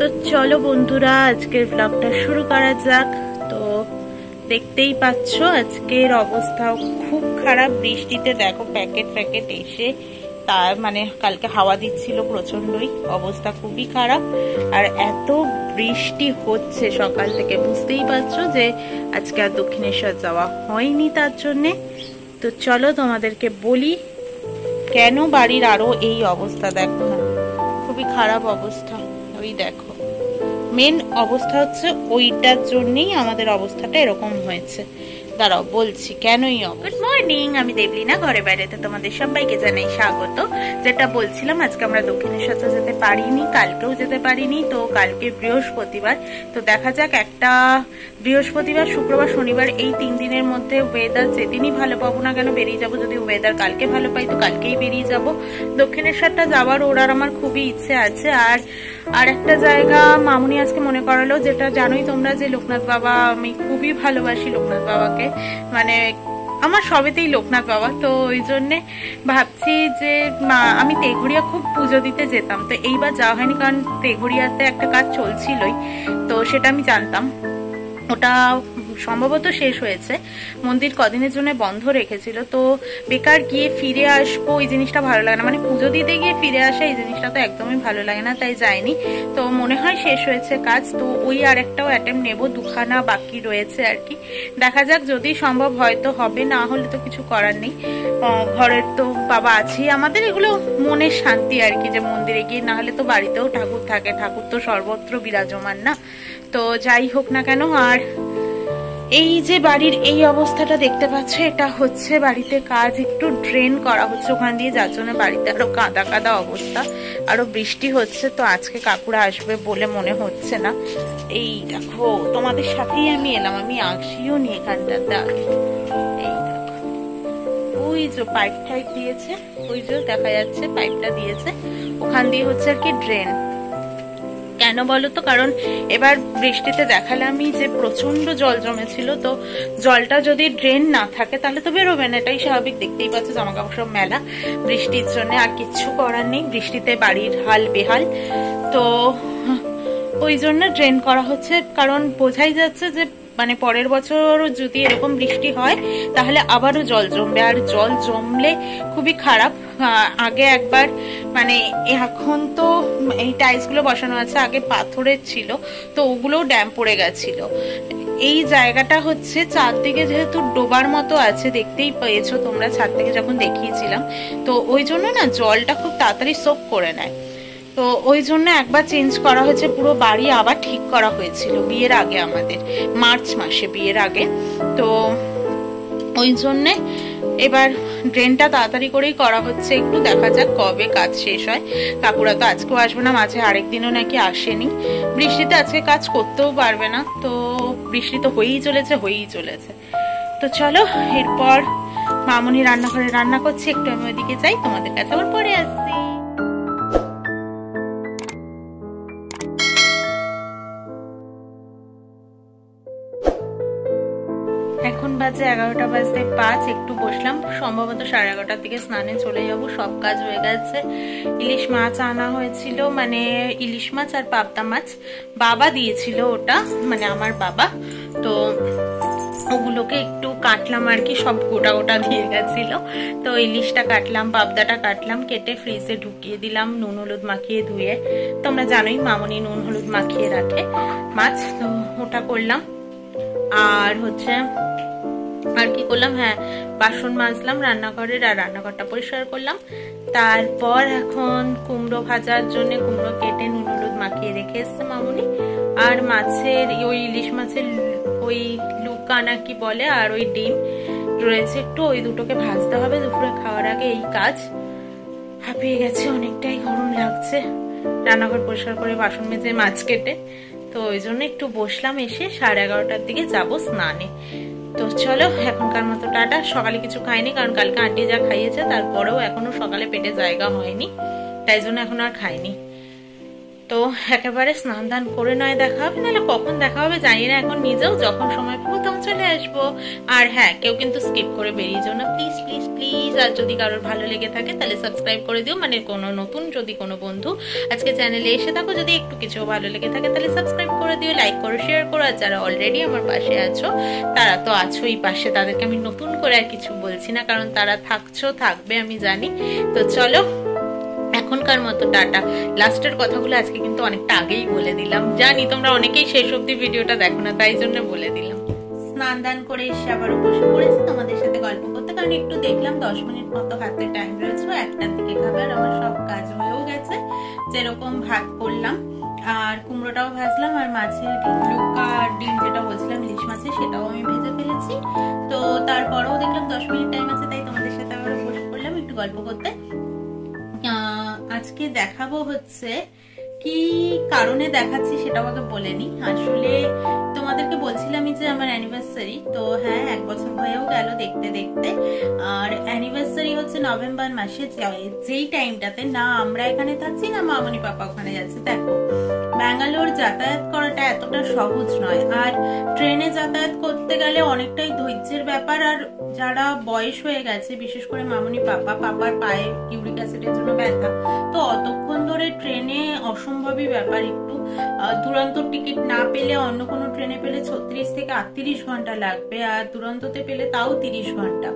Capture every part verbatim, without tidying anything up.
তো চলো বন্ধুরা আজকের ব্লগটা শুরু করা যাক। তো দেখতেই পাচ্ছ আজকের অবস্থা খুব খারাপ, বৃষ্টিতে দেখো প্যাকেট প্যাকেট এসে তার মানে কালকে হাওয়া দিচ্ছিল প্রচন্ডই, অবস্থা খুবই খারাপ। আর এত বৃষ্টি হচ্ছে সকাল থেকে, বুঝতেই পারছো যে আজকে আর দক্ষিণেশ্বর যাওয়া হয়নি তার জন্যে। তো চলো তোমাদেরকে বলি কেন বাড়ির আরো এই অবস্থা, দেখো না খুবই খারাপ অবস্থা। ওই দেখো মেন অবস্থা হচ্ছে ওইটার জন্যই আমাদের অবস্থাটা এরকম হয়েছে। দাঁড়াও বলছি কেনই। গুড মর্নিং, আমি দেবলিনা, ঘরে বাইরেতে তোমাদের সবাইকে জানাই স্বাগত। যেটা বলছিলাম আজকে আমরা দক্ষিণেশ্বর যেতে পারিনি, কালকেও যেতে পারিনি। তো কালকে বৃহস্পতিবার, তো দেখা যাক একটা বৃহস্পতিবার শুক্রবার শনিবার এই তিন দিনের মধ্যে ওয়েদার যেদিনই ভালো পাবো না কেন বেরিয়ে যাবো। যদি ওয়েদার কালকে ভালো পাই তো কালকেই বেরিয়ে যাব। দক্ষিণেশ্বরটা যাওয়ার ওর আর আমার খুবই ইচ্ছে আছে। আর আর একটা জায়গা মামুনি আজকে মনে করালো, যেটা জানোই তোমরা যে লোকনাথ বাবা, আমি খুবই ভালোবাসি লোকনাথ বাবাকে, মানে আমার সবেতেই লোকনাথ বাবা। তো ওই জন্যে ভাবছি যে আমি তেঘড়িয়া খুব পুজো দিতে যেতাম, তো এইবার যাওয়া হয়নি কারণ তেঘড়িয়াতে একটা কাজ চলছিলই, তো সেটা আমি জানতাম। ওটা সম্ভবত শেষ হয়েছে, মন্দির কদিনের জন্য বন্ধ রেখেছিল। তো বেকার গিয়ে ফিরে আসবো এই জিনিসটা ভালো লাগে না, মানে পুজো দিতে গিয়ে ফিরে আসা এই জিনিসটা তো একদমই ভালো লাগে না, তাই যাইনি। তো মনে হয় শেষ হয়েছে কাজ, তো ওই আর একটাও অ্যাটেম্প নেবো, দুখানা বাকি রয়েছে আর কি। দেখা যাক যদি সম্ভব হয় তো হবে, না হলে তো কিছু করার নেই। ঘরের তো বাবা আছেই আমাদের, এগুলো মনের শান্তি আর কি, যে মন্দিরে গিয়ে, না হলে তো বাড়িতেও ঠাকুর থাকে, ঠাকুর তো সর্বত্র বিরাজমান না। তো যাই হোক না কেন, আর এই যে বাড়ির এই অবস্থাটা দেখতে পাচ্ছ, এটা হচ্ছে বাড়িতে কাজ একটু ড্রেন করা হচ্ছে ওখান দিয়ে, যার জন্য বাড়িতে আরো কাদা কাদা অবস্থা, আরো বৃষ্টি হচ্ছে। তো আজকে কাকুরা আসবে বলে মনে হচ্ছে না। এই দেখো তোমাদের সাথেই আমি এলাম, আমি আসিও নি এখানটাতে আগে। এই দেখো ওই যে পাইপ টাইপ দিয়েছে, ওই যে দেখা যাচ্ছে পাইপটা দিয়েছে, ওখান দিয়ে হচ্ছে আর কি ড্রেন। কেন বলো তো, কারণ এবার বৃষ্টিতে দেখালামই যে প্রচন্ড জল জমেছিল, তো জলটা যদি ড্রেন না থাকে তাহলে তো বেরোবে না, এটাই স্বাভাবিক। দেখতেই পাচ্ছ জামা কাপড় সব মেলা বৃষ্টির জন্য, আর কিচ্ছু করার নেই, বৃষ্টিতে বাড়ির হাল বেহাল। তো ওই জন্য ড্রেন করা হচ্ছে, কারণ বোঝাই যাচ্ছে যে মানে পরের বছর যদি এরকম বৃষ্টি হয় তাহলে আবারও জল জমবে, আর জল জমলে খুবই খারাপ। আগে একবার মানে এখন তো এই টাইলস গুলো বসানো আছে, আগে পাথরের ছিল, তো ওগুলোও ড্যাম পড়ে গেছিল। এই জায়গাটা হচ্ছে চারদিকে যেহেতু ডোবার মতো আছে, দেখতেই পেয়েছো তোমরা ছাদ থেকে যখন দেখিয়েছিলাম, তো ওই জন্য না জলটা খুব তাড়াতাড়ি সোক করে নেয়। তো ওই জন্য একবার চেঞ্জ করা হয়েছে, পুরো বাড়ি আবার ঠিক করা হয়েছিল বিয়ের আগে, আমাদের মার্চ মাসে বিয়ের আগে। তো ওই জন্যে এবার ড্রেনটা তাড়াতাড়ি করেই করা হচ্ছে, একটু দেখা যাক কবে কাজ শেষ হয়। কাকুরা তো আজকেও আসবে না, মাঝে আরেকদিনও নাকি আসেনি। বৃষ্টিতে আজকে কাজ করতেও পারবে না, তো বৃষ্টি তো হয়েই চলেছে হয়েই চলেছে। তো চলো এরপর মামুনি রান্নাঘরে রান্না করছে, একটু আমি ওইদিকে যাই, তোমাদের কাছে আবার পরে আসছি। এখন বাজে এগারোটা বাজতে পাঁচ, একটু বসলাম, সম্ভবত সাড়ে এগারোটার দিকে স্নানে চলে যাব। সব কাজ হয়ে গেছে। ইলিশ মাছ আনা হয়েছিল, মানে ইলিশ মাছ আর পাবদা মাছ বাবা দিয়েছিল, ওটা মানে আমার বাবা। তো ওগুলোকে একটু কাটলাম আর কি, সব গোটা গোটা দিয়ে গেছিল। তো ইলিশটা কাটলাম, পাবদাটা কাটলাম, কেটে ফ্রিজে ঢুকিয়ে দিলাম নুন হলুদ মাখিয়ে ধুয়ে। তোমরা জানোই মামুনি নুন হলুদ মাখিয়ে রাখে মাছ, তো ওটা করলাম। আর হচ্ছে আর কি করলাম, হ্যাঁ বাসন মাজলাম রান্নাঘরের, আর রান্নাঘরটা পরিষ্কার করলাম। তারপর এখন কুমড়ো ভাজার জন্য কুমড়ো কেটে নুন হলুদ মাখিয়ে রেখে এসছে মামুনি। আর মাছের ওই ইলিশ মাছের ওই লুকা না কি বলে, আর ওই ডিম রয়েছে একটু, ওই দুটোকে ভাজতে হবে দুপুরে খাওয়ার আগে। এই কাজ, হাঁপিয়ে গেছে অনেকটাই, গরম লাগছে। রান্নাঘর পরিষ্কার করে বাসন মেজে মাছ কেটে, তো ওই জন্য একটু বসলাম, এসে সাড়ে এগারোটার দিকে যাব স্নানে। তো চলো এখনকার মতো টাটা। সকালে কিছু খাইনি কারণ কালকে আন্টি যা খাইয়েছে, তারপরেও এখনো সকালে পেটে জায়গা হয়নি, তাই জন্য এখন আর খাইনি। তো একেবারে স্নান দান করে নয় দেখা হবে, নাহলে কখন দেখা হবে জানি না, এখন নিজেও যখন সময় পাবো তখন চলে আসবো। আর হ্যাঁ, কেউ কিন্তু স্কিপ করে বেরিয়ে যাও না প্লিজ প্লিজ প্লিজ। আর যদি কারোর ভালো লেগে থাকে তাহলে সাবস্ক্রাইব করে দিও, মানে কোনো নতুন যদি কোনো বন্ধু আজকে চ্যানেলে এসে থাকো, যদি একটু কিছু ভালো লেগে থাকে তাহলে সাবস্ক্রাইব করে দিও, লাইক করো, শেয়ার করো। আর যারা অলরেডি আমার পাশে আছো তারা তো আছোই পাশে, তাদেরকে আমি নতুন করে আর কিছু বলছি না, কারণ তারা থাকছো, থাকবে আমি জানি। তো চলো এখনকার মতো টাটা। লাস্টের কথাগুলো আজকে কিন্তু অনেকটা আগেই বলে দিলাম, জানি তোমরা অনেকেই শেষ অব্দি ভিডিওটা দেখো না, তাই জন্য বলে দিলাম। স্নান দান করে এসে আবারও বসে পড়েছি তোমাদের সাথে গল্প করতে, কারণ একটু দেখলাম দশ মিনিট মতো হাতে টাইম রয়েছে, একটার দিকে খাবে। আর আমার সব কাজ হয়েও গেছে, যেরকম ভাত করলাম আর কুমড়োটাও ভাজলাম, আর মাছের লুকা ডিম যেটা বলছিলাম ইলিশ মাছের, সেটাও আমি ভেজে ফেলেছি। তো তারপরেও দেখলাম দশ মিনিট টাইম আছে, তাই তোমাদের সাথে আবার বসে পড়লাম একটু গল্প করতে। আজকে দেখাবো হচ্ছে কি কারণে দেখাচ্ছি সেটা আমাকে বলেনি। আসলে তোমাদেরকে বলছিলামই যে আমার অ্যানিভার্সারি, তো হ্যাঁ এক বছর হয়েও গেল দেখতে দেখতে। আর অ্যানিভার্সারি হচ্ছে নভেম্বর মাসে, যেই টাইমটাতে না আমরা এখানে থাকছি না মামনি পাপা ওখানে যাচ্ছে। দেখো ব্যাঙ্গালোর যাতায়াত করাটা এতটা সহজ নয়, আর ট্রেনে যাতায়াত করতে গেলে অনেকটাই ধৈর্যের ব্যাপার। আর যারা বয়স হয়ে গেছে, বিশেষ করে মামনি পাপা, পাপার পায়ে ইউরিক অ্যাসিডের জন্য ব্যথা, তো অতক্ষণ ধরে ট্রেনে অসম্ভবই ব্যাপার। একটু দুরন্ত টিকিট না পেলে অন্য কোনো ট্রেনে পেলে ছত্রিশ থেকে আটত্রিশ ঘন্টা লাগবে, আর দুরন্ততে পেলে তাও তিরিশ ঘন্টা।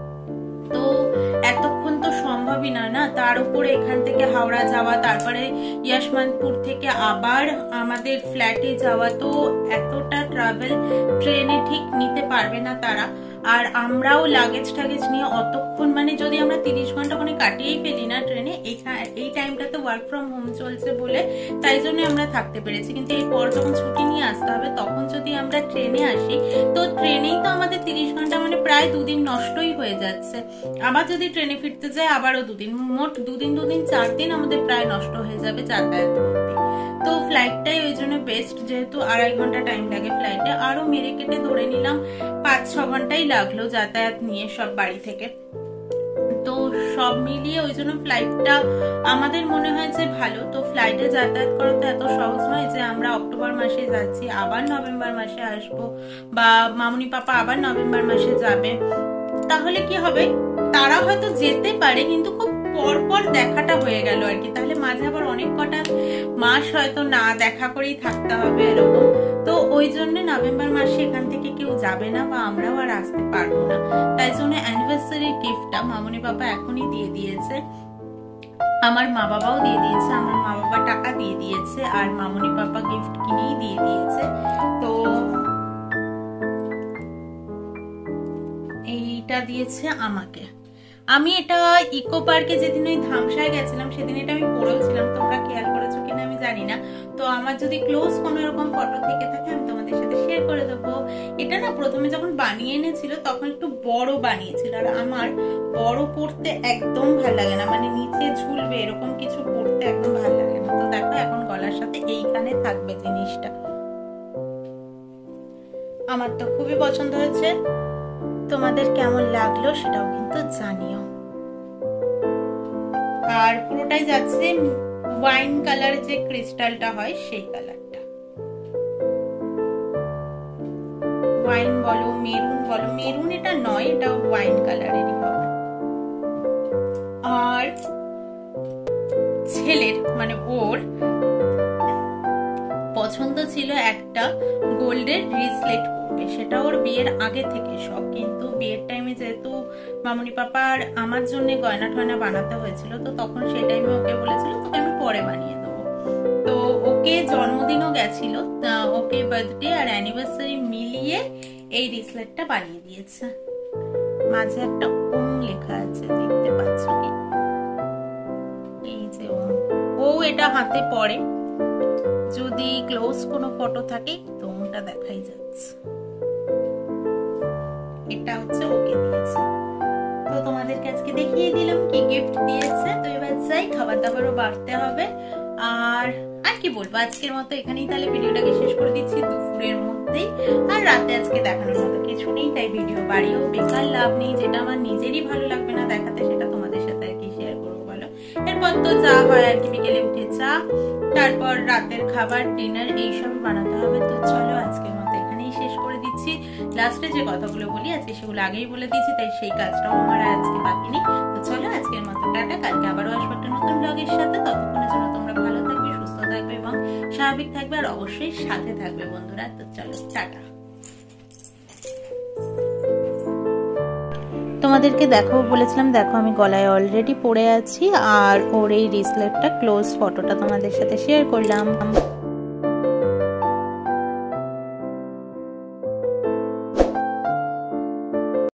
তো এতক্ষণ তো সম্ভবই না না তার উপরে এখান থেকে হাওড়া যাওয়া, তারপরে ইয়াশমানপুর থেকে আবার আমাদের ফ্ল্যাটে যাওয়া, তো এতটা ট্রাভেল ট্রেনে ঠিক নিতে পারবে না তারা। আর আমরাও লাগেজ টাগেজ নিয়ে অতক্ষণ, মানে যদি আমরা তিরিশ ঘন্টা মানে কাটিয়েই ফেলি না ট্রেনে, এই টাইমটাতে ওয়ার্ক ফ্রম হোম চলছে বলে তাই জন্য আমরা থাকতে পেরেছি। কিন্তু এরপর যখন ছুটি নিয়ে আসতে হবে তখন যদি আমরা ট্রেনে আসি, তো ট্রেনেই তো আমাদের তিরিশ ঘন্টা মানে প্রায় দুদিন নষ্টই হয়ে যাচ্ছে। আবার যদি ট্রেনে ফিরতে যায় আবারও দুদিন, মোট দুদিন দুদিন চার দিন আমাদের প্রায় নষ্ট হয়ে যাবে যাতায়াত করতে। তো ফ্লাইটটাই ওই জন্য বেস্ট, যেহেতু আড়াই ঘন্টা টাইম লাগে ফ্লাইটে, আরো মেরে কেটে ধরে নিলাম পাঁচ ছ ঘন্টাই লাগলো যাতায়াত নিয়ে সব বাড়ি থেকে। তো সব মিলিয়ে ওই জন্য ফ্লাইটটা আমাদের মনে হয় যে ভালো। তো ফ্লাইটে যাতায়াত করা তো এত সহজ নয় যে আমরা অক্টোবর মাসে যাচ্ছি আবার নভেম্বর মাসে আসবো, বা মামুনি পাপা আবার নভেম্বর মাসে যাবে, তাহলে কি হবে, তারা হয়তো যেতে পারে কিন্তু খুব পরপর দেখাটা হয়ে গেল আর কি, তাহলে মাঝে আবার অনেক কটা মাস হয়তো না দেখা করেই থাকতে হবে এরকম। তো ওই জন্য নভেম্বর মাসে এখান থেকে কেউ যাবে না, বা আমরাও আর আসতে পারবো না। তাই জন্য অ্যানিভার্সারি গিফটটা মামুনি বাবা এখনই দিয়ে দিয়েছে, আমার মা বাবাও দিয়ে দিয়েছে, আমার মা বাবা টাকা দিয়ে দিয়েছে, আর মামুনি পাপা গিফট কিনেই দিয়ে দিয়েছে। তো এইটা দিয়েছে আমাকে। আমি এটা ইকো পার্কে যেদিন ওই ধামসায় গেছিলাম সেদিন এটা আমি পরেও ছিলাম, তোমরা খেয়াল করেছো কিনা আমি জানি না। তো আমার যদি ক্লোজ কোনো এরকম ফটো থেকে থাকে আমি তোমাদের সাথে শেয়ার করে দেবো। এটা না প্রথমে যখন বানিয়ে এনেছিল তখন একটু বড় বানিয়েছিল, আর আমার বড় পড়তে একদম ভাল লাগে না, মানে নিচে ঝুলবে এরকম কিছু পড়তে একদম ভাল লাগে না। তো দেখো এখন গলার সাথে এইখানে থাকবে জিনিসটা, আমার তো খুবই পছন্দ হয়েছে। তোমাদের কেমন লাগলো সেটাও কিন্তু জানিও। আর পুরোটাই যাচ্ছে ওয়াইন কালার, যে ক্রিস্টালটা হয় সেই কালারটা, ওয়াইন বলো মেরুন বলো, মেরুন এটা নয়, এটা ওয়াইন কালারেরই হবে। আর ছেলের মানে ওর পছন্দ ছিল একটা গোল্ডের রিসলেট করবে, সেটা ওর বিয়ের আগে থেকে শখ, কিন্তু বিয়ের টাইমে যেহেতু মামুনি পাপার আমার জন্য গয়না টয়না বানাতে হয়েছিল, তো তখন সেই টাইমে ওকে বলেছিল তোকে আমি পরে বানিয়ে দেবো। তো ওকে জন্মদিনও গেছিল, ওকে বার্থডে আর অ্যানিভার্সারি মিলিয়ে এই রিসলেটটা বানিয়ে দিয়েছে। মাঝে একটা ওম লেখা আছে, দেখতে পাচ্ছ কি, এই যে ওম, ও এটা হাতে পরে, যদি ক্লোজ কোনো ফটো থাকে তো ওটা দেখাই যাচ্ছে। এটা হচ্ছে ওকে দিয়েছে। তো তোমাদেরকে আজকে দেখিয়ে দিলাম কি গিফট দিয়েছে। তো এবার যাই, খাবার দাবারও বাড়তে হবে। আর আর কি বলবো, আজকের মতো এখানেই তাহলে ভিডিওটাকে শেষ করে দিচ্ছি দুপুরের মধ্যেই। আর রাতে আজকে দেখানোর মতো কিছু নেই, তাই ভিডিও বাড়িও বেকার লাভ নেই, যেটা আমার নিজেরই ভালো লাগবে না দেখাতে সেটা তোমাদের সাথে আর কি শেয়ার করবো বলো। এর এরপর তো যা হয় আর কি, বিকেলে উঠে চা, তারপর রাতের খাবার, ডিনার এইসবই বানাতে হবে। তো চলো আজকের মতো এখানেই শেষ করে দিচ্ছি। লাস্টে যে কথাগুলো বলি আজকে সেগুলো আগেই বলে দিয়েছি, তাই সেই কাজটাও আমার আজকে বাকি নেই। তো চলো আজকের মতো টাটা, কালকে আবারও আসবো একটা নতুন ব্লগের সাথে। ততক্ষণের জন্য তোমরা ভালো থাকবে, সুস্থ থাকবে এবং স্বাভাবিক থাকবে, আর অবশ্যই সাথে থাকবে বন্ধুরা। তো চলো টাটা। তোমাদেরকে দেখাবো বলেছিলাম, দেখো আমি গলায় অলরেডি পরে আছি, আর ওর এই রিসলেটটা ক্লোজ ফটোটা তোমাদের সাথে শেয়ার করলাম।